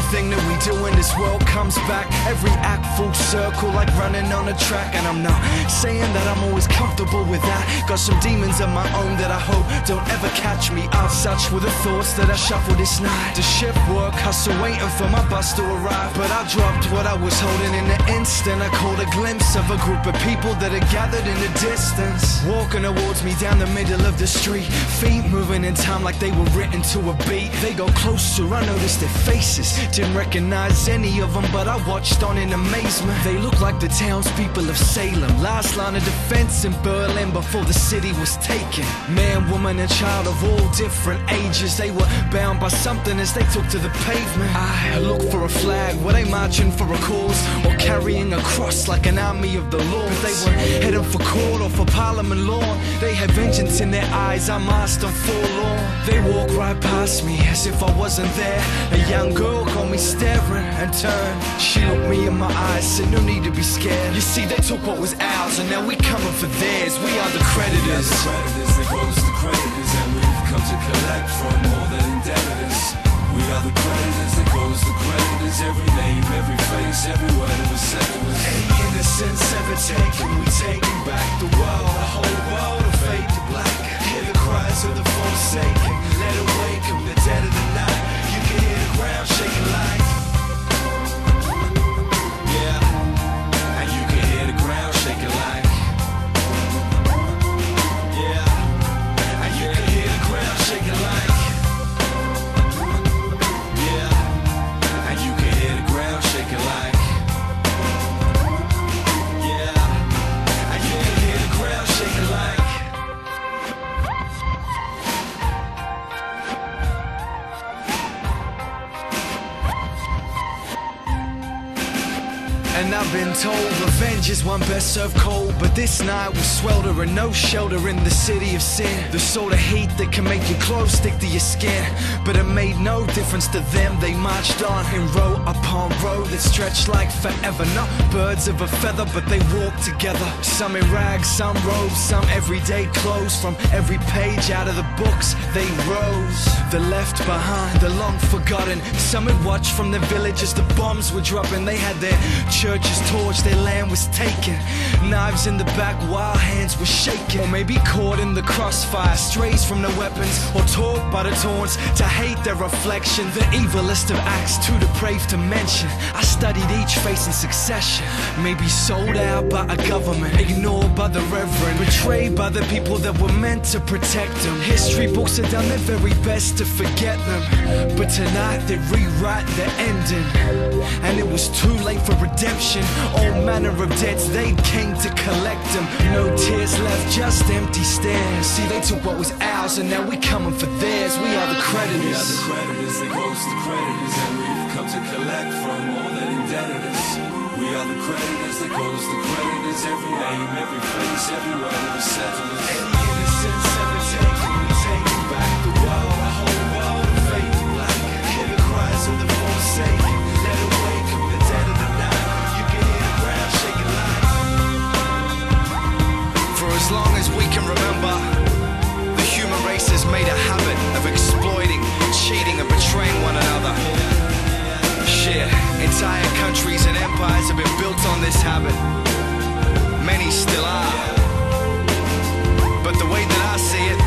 Everything that we do in this world comes back. Every act full circle like running on a track. And I'm not saying that I'm always comfortable with that. Got some demons of my own that I hope don't ever catch me up. Such were the thoughts that I shuffle this night. The shift work, hustle waiting for my bus to arrive. But I dropped what I was holding in an instant. I caught a glimpse of a group of people that are gathered in the distance, walking towards me down the middle of the street. Feet moving in time like they were written to a beat. They go closer, I noticed their faces. Didn't recognize any of them, but I watched on in amazement. They look like the townspeople of Salem, last line of defense in Berlin before the city was taken. Man, woman and child of all different ages, they were bound by something as they took to the pavement. I looked for a flag, were they marching for a cause, or carrying a cross like an army of the Lord? They were heading for court or for Parliament lawn. They had vengeance in their eyes, I'm asked and forlorn. They walked right past me as if I wasn't there. A young girl caught me staring and turned. She looked me in my eyes, said no need to be scared. You see, they took what was ours and now we coming for theirs. We are the creditors. We are the creditors, they close the creditors, and we've come to collect from all that indebted us. We are the creditors, they close the creditors. Every name, every face, every word that was said to us. Any innocence ever taken, we taking back the world. The whole world will fade to black. Hear the cries of the forsaken, let it wake them, the dead of the night. You can hear the ground shaking like, yeah. And you can hear the ground shaking like, yeah. And you can hear the ground shaking like, yeah. And you can hear the ground shaking like, yeah. And you can hear the ground shaking like. And I've been told revenge is one best served cold, but this night was swelter and no shelter in the city of sin. The sort of heat that can make your clothes stick to your skin. But it made no difference to them. They marched on in row upon row that stretched like forever. Not birds of a feather, but they walked together. Some in rags, some robes, some everyday clothes. From every page out of the books they rose. The left behind, the long forgotten. Some had watched from their village as the bombs were dropping. They had their churches torched, their land was taken. Knives in the back, wild hands were shaking. Or maybe caught in the crossfire, strays from the weapons, or taught by the taunts to hate their reflection. The evilest of acts, too depraved to mention. I studied each face in succession. Maybe sold out by a government, ignored by the reverend, betrayed by the people that were meant to protect them. History books have done their very best to forget them, but tonight they rewrite the ending. And it was too late for redemption. All manner of debts, they came to collect them. No tears left, just empty stares. See, they took what was ours and now we coming for theirs. We are the creditors. we are the creditors, they close the creditors, and we've come to collect from all that indebted us. We are the creditors, they close the creditors. Every name, every face, every word that was said to us. Any innocence ever taken, we taking back the world. The whole world will fade to black. Hear the cries of the forsaken, let it wake up the dead of the night. You can hear the ground shaking like. For as long as we can remember, the human race has made a habit of exploiting, cheating and betraying one another. Shit, entire countries and empires have been built on this habit. Many still are. But the way that I see it,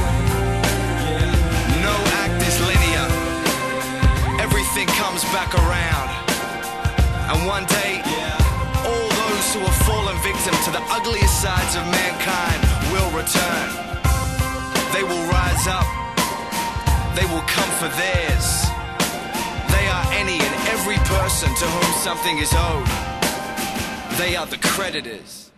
no act is linear. Everything comes back around. And one day, all those who have fallen victim to the ugliest sides of mankind will return. They will rise up. They will come for theirs. They are any and every person to whom something is owed. They are the creditors.